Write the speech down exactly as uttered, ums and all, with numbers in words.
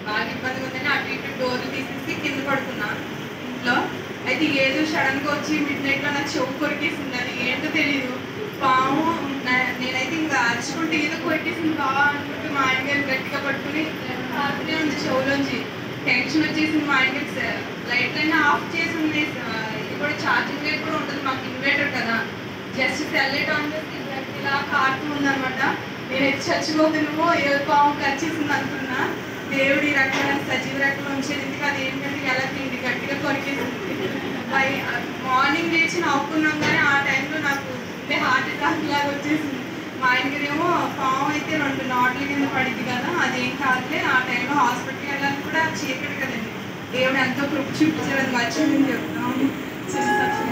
బాగా ఇబ్బందిగా ఉందని అటు ఇటు డోర్లు తీసేసి కింద పడుకున్నా ఇంట్లో. అయితే ఏదో సడన్గా వచ్చి మిడ్ నైట్లో నాకు చెవు కొరికేసింది. అది ఏంటో తెలియదు. పాము నేనైతే ఇంకా అరుచుకుంటే ఏదో కొరికేసింది బాగా అనుకుంటే మా ఆయన గారు గట్టిగా పట్టుకుని కారుతూనే ఉంది చెవులోంచి. టెన్షన్ వచ్చేసింది. మా ఆయన గారు లైట్లైనా ఆఫ్ చేసి ఉంది. ఇది కూడా ఛార్జింగ్ లైట్ కూడా ఉంటుంది మాకు, ఇన్వర్టర్ కదా. జస్ట్ సెల్ లైట్ ఆన్ చేసి ఇలా కారుతూ ఉందనమాట. నేను చచ్చిపోతున్నామో ఏ పాము కరిచేసింది అనుకున్నా. దేవుడి రకాల సజీవ రకంలో ఉంచేది. అది ఏంటంటే ఎలా తిండి గట్టిగా కొరికేసింది. బై మార్నింగ్ లేచి నవ్వుకున్నాం కానీ ఆ టైంలో నాకు అంటే హార్ట్ అటాక్ లాగా వచ్చేసింది. మా ఆయనగారేమో పాము అయితే రెండు నాట్ల కింద పడింది కదా, అదేం కాదులే. ఆ టైంలో హాస్పిటల్కి వెళ్ళాలని కూడా చీకటి కదండి. దేవుడు ఎంతో కృప చూపించారు, అది మర్చిపోయింది చెప్తాము.